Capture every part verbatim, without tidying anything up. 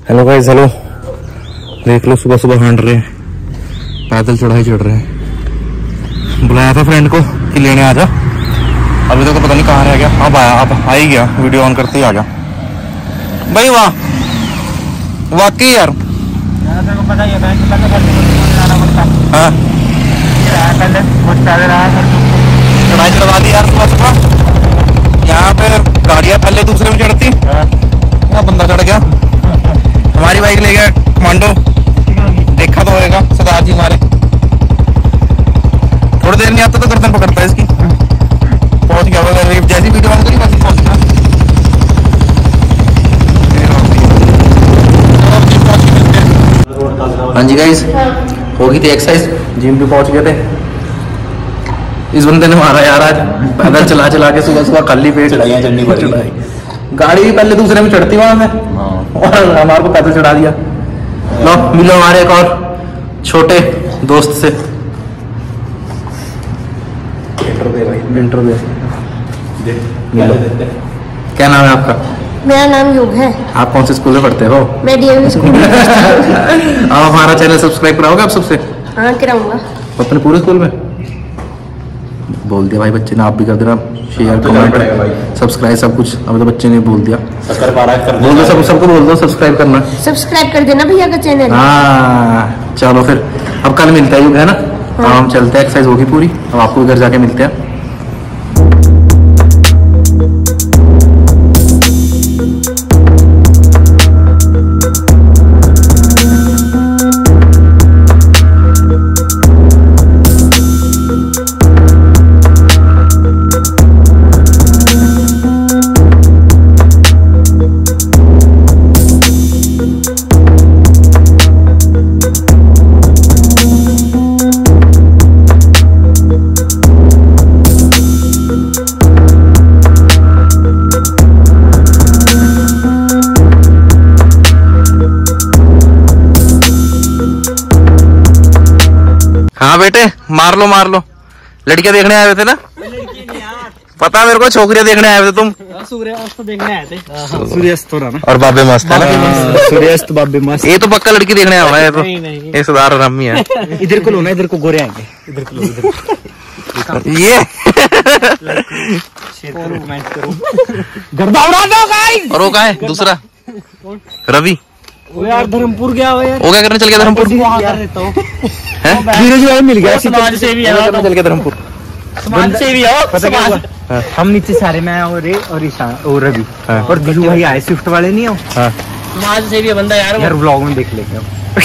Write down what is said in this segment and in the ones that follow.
Hello guys, hello. देख लो सुबह सुबह हांड रहे हैं, पैदल चढ़ाई चढ़ रहे हैं। बुलाया था फ्रेंड को कि लेने आ जा, अभी तक तो पता नहीं कहाँ रह गया। अब आया, अब आ ही गया, वीडियो ऑन करते ही आ गया भाई। वाह वाकई यार। हाँ चढ़ाई चढ़वा दी यार सुबह सुबह। यहाँ पे गाड़ियाँ पहले दूसरे में चढ़ती, यहाँ बंदा चढ़ गया। हमारी बाइक ले गया कमांडो, देखा तो होगा सरदार जी हमारे। थोड़ी देर नहीं आता तो गर्दन पकड़ता है इसकी। पहुंच गया वो, जैसी वीडियो ऑन करी वैसे पहुंच गया। हाँ जी गाइस, हो गई थी एक्सरसाइज, जिम भी पहुंच गए थे। इस बंदे ने मारा यार आज, पैदल चला चला के सुबह सुबह खाली पेट चढ़ाई चढ़नी पड़ी। गाड़ी भी पहले दूसरे में चढ़ती वहां में, और हमारे को पैदल चढ़ा दिया। लो मिलो हमारे एक और छोटे दोस्त से। इंट्रो दे भाई, इंट्रो दे। मिलो। क्या नाम है आपका? मेरा नाम युग है। आप कौन से स्कूल में पढ़ते हो? मैं डीएवी स्कूल में। आप हमारा चैनल सब्सक्राइब कराओगे आप सबसे? हाँ कराऊंगा। अपने पूरे स्कूल में बोल दिया भाई बच्चे ने, आप भी कर देना शेयर कमेंट सब्सक्राइब सब कुछ। अब तो बच्चे ने बोल दिया, बोल दो सब, सबको बोल दो सब्सक्राइब करना, सब्सक्राइब कर देना भैया का चैनल। हाँ चलो फिर, अब कल मिलता है युग, है ना? हाँ हम चलते हैं, एक्सरसाइज होगी पूरी, अब आपको घर जाके मिलते हैं। हाँ बेटे, मार लो मार लो। लड़कियां देखने आए हुए थे ना? पता मेरे को, छोकरियां देखने आए हुए थे तुम। सूर्यास्त देखने आए थे। सूर्यास्त हो रहा ना, और बाबे मस्त है ना? सूर्यास्त बाबे मस्त। ये तो पक्का लड़की देखने आया है। तो ये सरदार रम्मी है। इधर को लो ना, इधर को गोरे आएंगे। इधर को लो, इधर ये और वो कहा है दूसरा रवि? वो यार धर्मपुर गया हो यार। वो क्या करने चल गया धर्मपुर? धीरज भाई मिल गया, समाज से भी चल गया धर्मपुर। समाज से भी आओ। पता क्या हुआ, हम नीचे सारे में और और ईशान और रवि और दिलू भाई आए, स्विफ्ट वाले नहीं हो। समाज से भी बंदा यार, यार व्लॉग में देख लेंगे।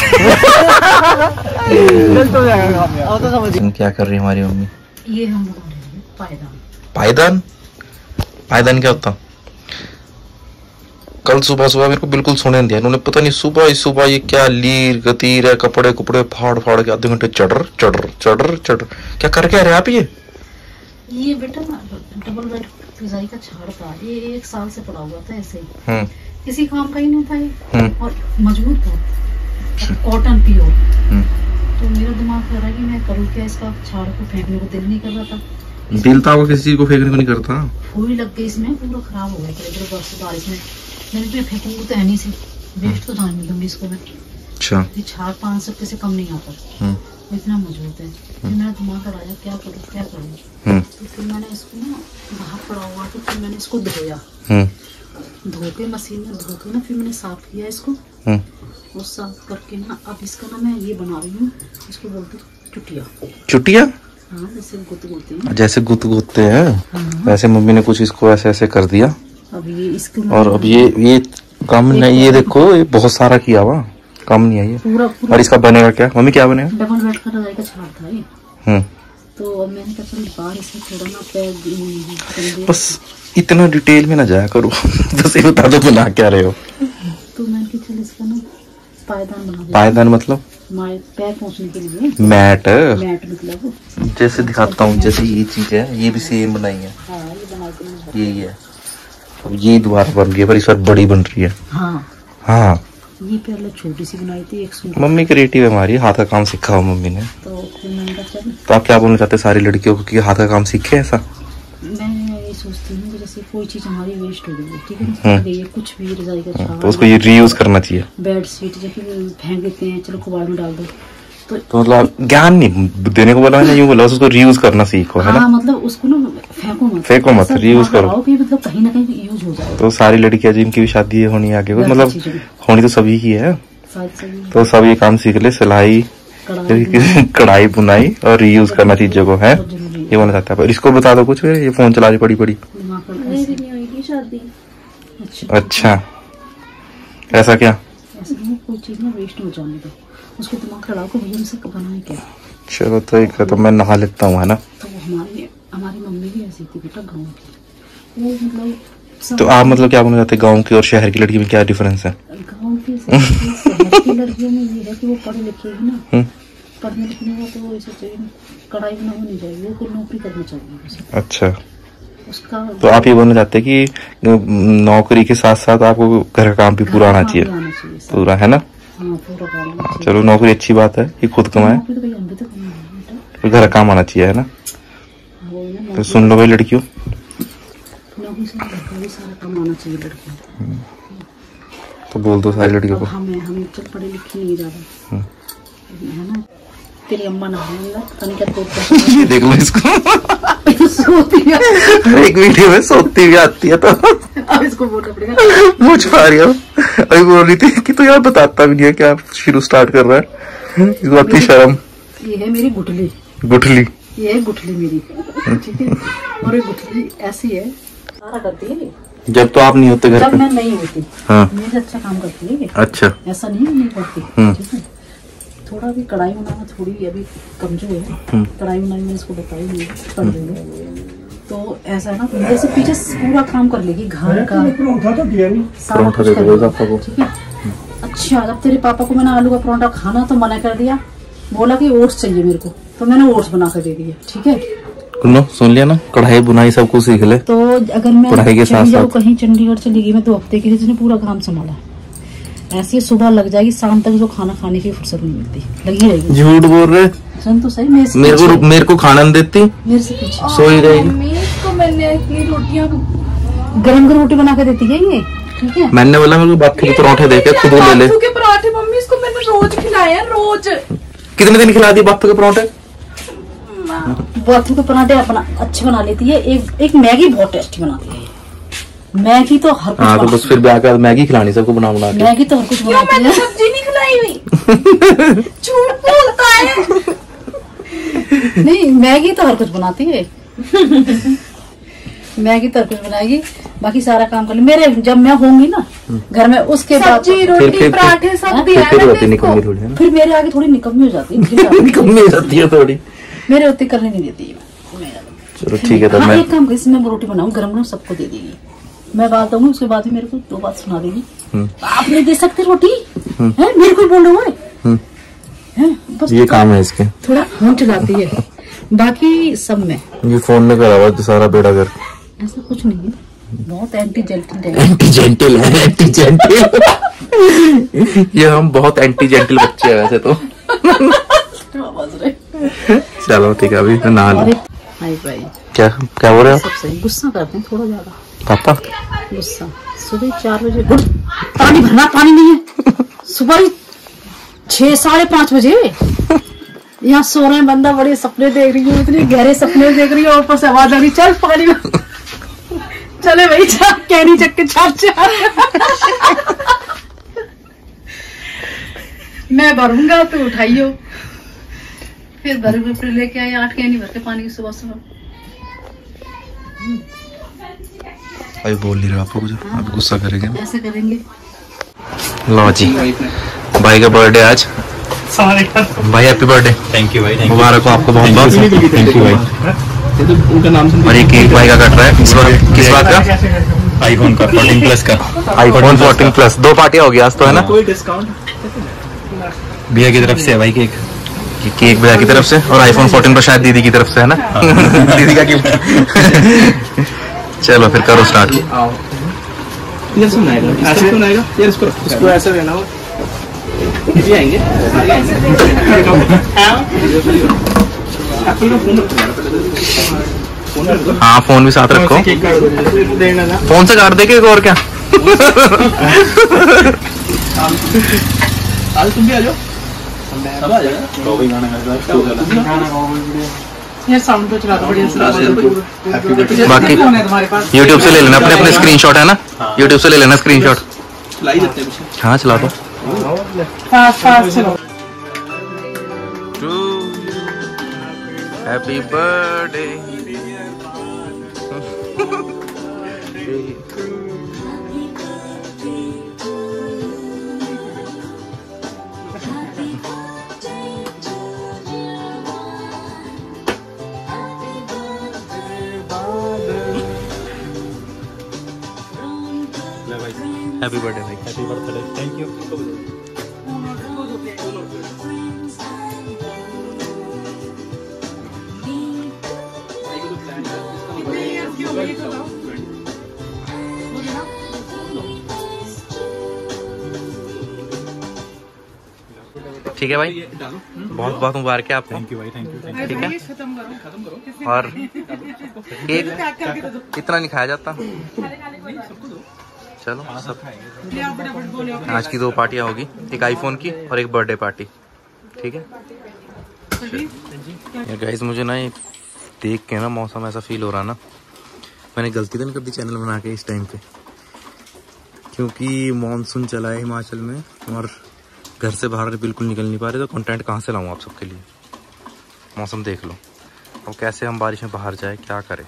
क्या कर रही है हमारी मम्मी? ये हम पायदान। पायदान? पायदान क्या होता? कल सुबह सुबह मेरे को बिल्कुल सोने नहीं दिया इन्होंने। पता नहीं सुबह ही सुबह ये क्या लीर गतीर है, कपड़े कपड़े फाड़ फाड़ के आधे घंटे चढ़र चढ़र चढ़र चढ़र। क्या कर क्या रहे आप? ये ये बेटा ना डबल बेड फिजाई का छाड़ था, ये एक साल से पड़ा हुआ था ऐसे ही, किसी काम का ही नहीं था ये, और मजबूत था, कॉटन प्योर। तो मेरा दिमाग कर रहा है कि मैं करूँ क्या इसका, छाड़ को फेंकने को दिल नहीं कर रहा था। दिल तो आपको किसी चीज को फेंकने को नहीं करता। फूल लग गई इसमें, पूरा खराब हो गया इधर बरस बारिश में। मैंने तो फेंकूंगी तो है नहीं से, वेस्ट तो जाने दूंगी इसको मैं। अच्छा, ये छाड़ पाँच सौ से कम नहीं आता, इतना मजबूत है। फिर मेरा दिमाग का राजा क्या करूँ क्या करूँ। तो फिर मैंने इसको ना बाहर पड़ा हुआ, तो फिर मैंने इसको धोया, धो के मशीन में धो के ना, फिर मैंने साफ किया इसको, और साफ करके ना अब इसका ना मैं ये बना रही हूँ, इसको बोलते चुटिया। चुटिया? हाँ, जैसे गुत गुते हैं। जैसे गुत गुते हैं वैसे मम्मी ने कुछ इसको ऐसे ऐसे कर दिया। अब ये इसको और अब ये ये कम नहीं, ये देखो ये बहुत सारा किया हुआ, कम नहीं है ये पूरा पूरा। और इसका बनेगा क्या मम्मी? क्या बनेगा? डबल बेड का रजाई का छाड़ था ये। हम्म तो अब मैंने कहा चल बाहर इसमें थोड़ा ना पैर, बस इतना डिटेल में ना जाया करो। बस ये बता दो बना क्या रहे हो। तो मैंने कहा चल इसका ना पायदान बना दे। पायदान मतलब? पैर पहुँचने के लिए मैट। मैट मतलब जैसे दिखाता हूँ, जैसे ये चीज है, ये भी सेम बनाई है। हाँ, ये बना के यही है। अब ये दोबारा बन गई, पर इस बार बड़ी बन रही है। हाँ हाँ, ये पहले छोटी सी बनाई थी एक सूट। मम्मी क्रिएटिव है हमारी, हाथ का काम सीखा हो मम्मी ने। तो फिर मैंने कहा चल। तो आप क्या बोलना चाहते हैं सारी लड़कियों को कि हाथ का काम सीखे ऐसा? मैं सोचती हूँ कि जैसे कोई चीज हमारी वेस्ट हो गई है, ठीक है ना, ये कुछ भी रजाई का छाल, तो उसको ये रीयूज करना चाहिए। बेड शीट जैसे फेंक देते हैं, चलो कबाड़ में डाल दो, तो, तो मतलब ज्ञान नहीं देने को बोला है ना, यूं बोला उसको रीयूज करना सीखो, है ना। हाँ, मतलब उसको ना फेंको मत, फेंको मत, रीयूज करो कि मतलब कहीं ना कहीं यूज हो जाए। तो सारी लड़कियां जिनकी भी शादी होनी आगे को, मतलब होनी तो सभी की है, तो सब ये काम सीख ले, सिलाई, कढ़ाई बुनाई और रीयूज करना चीजों को, है ये बोलना चाहता है। पर इसको बता दो कुछ, ये फोन चला रही पड़ी पड़ी। अच्छा, ऐसा क्या? ऐसा कोई चीज ना वेस्ट हो जाने दो, उसको दिमाग लड़ाओ कि भैया हमसे बनाए क्या। चलो तो एक तो मैं नहा लेता हूँ, है ना। तो हमारी हमारी मम्मी भी ऐसी थी बेटा, गाँव की, वो मतलब। तो आप मतलब क्या बोलना चाहते हैं, गाँव की और शहर की लड़की में क्या डिफरेंस है? गाँव की शहर की लड़कियों में ये है कि वो पढ़ी लिखेगी ना, पढ़ने लिखने का तो वो ऐसा चाहिए, कढ़ाई ना होनी चाहिए, वो कोई नौकरी करनी चाहिए। अच्छा, उसका तो आप ये बोलना चाहते हैं कि नौकरी के साथ साथ आपको घर का काम भी पूरा आना चाहिए, पूरा, है ना। हाँ, पूरा काम। चलो नौकरी अच्छी बात है कि खुद कमाए, तो घर का काम आना चाहिए, है ना। तो सुन लो भाई लड़कियों, नौकरी से सारा काम आना चाहिए लड़कियों, तो बोल दो सारी लड़कियों को। हमें हम पढ़े लिखे नहीं ज्यादा, है ना। तेरी अम्मा ना ये देख लो इसको सोती है एक वीडियो में, सोती भी आती है, तो अब इसको बोलना पड़ेगा। मुझ पा रही हूँ, अभी बोल रही थी कि तो यार बताता भी नहीं है क्या शुरू स्टार्ट कर रहा है, इस बात की शर्म। ये है मेरी गुठली, गुठली ये है गुठली मेरी, ठीक है। और ये गुठली ऐसी है, सारा करती है जब तो आप नहीं होते घर पे। जब मैं नहीं होती, हाँ, मेरे अच्छा काम करती है। अच्छा, ऐसा नहीं है नहीं करती, ठीक है। थोड़ा भी कढ़ाई बनाना थोड़ी भी अभी कमजोर है, कढ़ाई बनाई मैंने इसको बताई नहीं कर देंगे, तो ऐसा है ना, मेरे से पीछे पूरा काम कर लेगी, घर का सारा कुछ कर लेगी, ठीक है। अच्छा, जब तेरे पापा को मैंने आलू का परोठा खाना तो मना कर दिया, बोला कि ओट्स चाहिए मेरे को, तो मैंने ओट्स बना कर दे दिए, ठीक है। नो, सुन लिया ना, कढ़ाई बुनाई सब कुछ सीख ले। तो अगर मैं पढ़ाई के साथ साथ कहीं चंडीगढ़ चली गई, मैं दो हफ्ते के लिए, जिसने पूरा काम संभाला, ऐसी सुबह लग जाएगी, शाम तक जो खाना खाने की फुर्सत नहीं मिलती, लगी रहेगी। झूठ बोल रहे, सुन तो सही, मेरे मेरे को मेरे को खाना नहीं देती, मेरे से पीछे सो ही रहेगी। इसको मैंने इतनी रोटियां गरम गरम रोटी बना के देती है ये, ठीक है। मैंने बोला मेरे को बाथू के पराठे देके खुद ले ले, बाथू के पराठे मम्मी इसको मैंने रोज खिलाया, रोज। कितने दिन खिला दी बाथू के पराठे? बाथू के पराठे अपना अच्छे बना लेती है, एक एक मैगी बहुत टेस्टी बनाती है, मैगी तो हर कुछ। हाँ, तो बस फिर ब्याह के बाद मैगी खिलानी सबको, बना बना के मैगी तो हर कुछ बनाती है। मैंने सब्जी नहीं खिलाई हुई झूठ बोलता है नहीं, मैगी तो हर कुछ बनाती है मैगी तो हर कुछ बनाएगी, बाकी सारा काम कर ले मेरे, जब मैं होंगी ना घर में, उसके बाद सब्जी रोटी पराठे सब दिया है, फिर मेरे आगे थोड़ी निकम्मी हो जाती है निकम्मी हो जाती है थोड़ी, मेरे उतनी करने नहीं देती है। चलो ठीक है, तो मैं एक काम कर, इसमें रोटी बनाऊँ गरम गरम, सबको दे देगी, मैं बात दूंगी, उसके बाद ही मेरे को दो बात सुना देगी। आप नहीं दे सकते रोटी, है मेरे को बोल रहे हो, बस ये काम है इसके, थोड़ा फोन चलाती है, बाकी सब में ये फोन में करा हुआ तो सारा बेड़ा कर, ऐसा कुछ नहीं है, बहुत एंटी जेंटल है, एंटी जेंटल है, एंटी जेंटल ये हम बहुत एंटी जेंटल बच्चे हैं वैसे तो चलो ठीक है, अभी नहा लो। क्या क्या बोल रहे हो? सब सही, गुस्सा करते हैं थोड़ा ज्यादा पापा, गुस्सा। सुबह चार बजे पानी भरना, पानी नहीं है, सुबह छह साढ़े पाँच बजे यहाँ सो रहे हैं, बंदा बड़े सपने देख रही हूँ, इतने गहरे सपने देख रही है, ऊपर से आवाज आ रही, चल पानी में चले भाई, कैरी चक्के चार चार मैं भरूंगा तो उठाइयो, फिर भर फिर लेके आए, आठ कैनी भर के पानी की सुबह सुबह। अभी बोल नहीं रहे आपको कुछ, आप गुस्सा करेंगे, ऐसे करेंगे। लो जी, भाई का बर्थडे आज, भाई हैप्पी बर्थडे। थैंक यू भाई, मुबारक हो आपको बहुत बहुत, थैंक यू भाई। उनका नाम और ये केक भाई का कट रहा है, इस बार किस बात का? आईफोन का फोर्टीन प्लस का, आईफोन फोर्टीन प्लस। दो पार्टियां होगी आज तो, है ना। कोई डिस्काउंट भैया की तरफ से है भाई, केक केक भैया की तरफ से, और आईफोन फोर्टीन पर शायद दीदी की तरफ से, है ना दीदी का गिफ्ट। चलो फिर करो स्टार्ट। ये सुनाएगा, ऐसे सुनाएगा यार, इसको इसको ऐसे लेना हो, ये आएंगे एप्पल का फोन हाँ फोन भी साथ रखो, फोन से काट देके और क्या। आज तुम भी आ जाओ, सब आ जाओ। ये साउंड पे चला दो बढ़िया से। बाकी यूट्यूब से ले लेना अपने अपने स्क्रीनशॉट, है ना, यूट्यूब से ले लेना स्क्रीनशॉट। चला ही देते हैं पीछे। हाँ चला दो। फास्ट फास्ट चलो। Happy birthday. हैप्पी बर्थडे भाई। Happy birthday, thank you. ठीक है भाई, बहुत बहुत मुबारक है आपको। थैंक यू भाई, थैंक यू। ठीक है, और केक इतना नहीं खाया जाता। चलो सब, आज की दो पार्टियां होगी, एक आईफोन की और एक बर्थडे पार्टी। ठीक है गाइस, मुझे ना ये देख के ना मौसम ऐसा फील हो रहा ना, मैंने गलती तो नहीं कर दी चैनल बना के इस टाइम पे, क्योंकि मॉनसून चला है हिमाचल में और घर से बाहर बिल्कुल निकल नहीं पा रहे, तो कंटेंट कहाँ से लाऊं आप सबके लिए। मौसम देख लो, अब कैसे हम बारिश में बाहर जाए, क्या करें।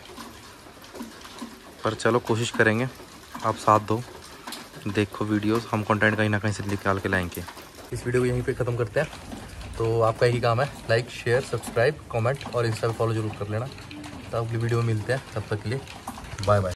पर चलो कोशिश करेंगे, आप साथ दो, देखो वीडियोस, हम कंटेंट कहीं ना कहीं से निकाल के लाएंगे। इस वीडियो को यहीं पे ख़त्म करते हैं। तो आपका यही काम है, लाइक शेयर सब्सक्राइब कमेंट और इंस्टा पे फॉलो जरूर कर लेना। तो अगली वीडियो में मिलते हैं, तब तक के लिए बाय बाय।